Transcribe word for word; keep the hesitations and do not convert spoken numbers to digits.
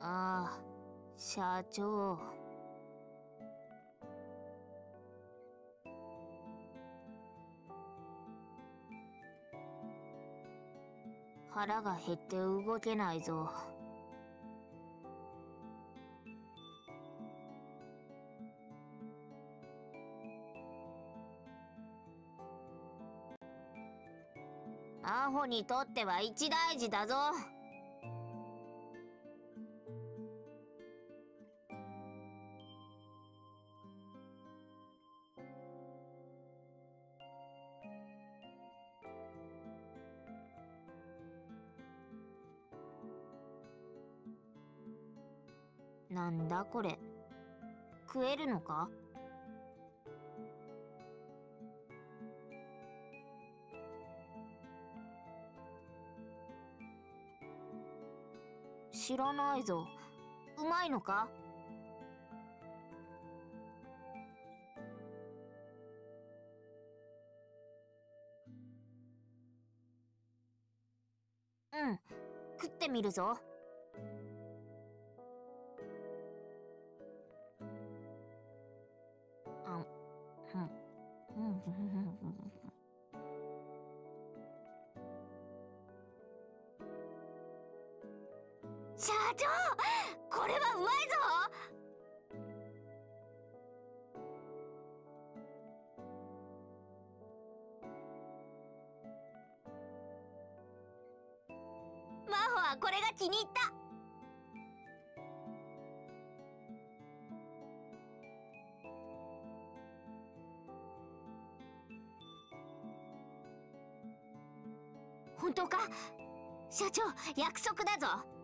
ああ、社長。腹が減って動けないぞ。アホにとっては一大事だぞ。なんだこれ、食えるのか？知らないぞ。うまいのか？うん、食ってみるぞ。あ、うん、うん、うん、社長、これはうまいぞ。真帆はこれが気に入った。本当か？社長、約束だぞ。